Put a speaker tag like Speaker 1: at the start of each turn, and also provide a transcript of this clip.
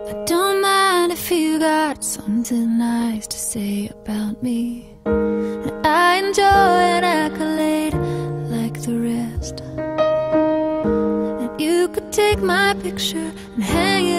Speaker 1: I don't mind if you got something nice to say about me. I enjoy an accolade like the rest. And you could take my picture and hang it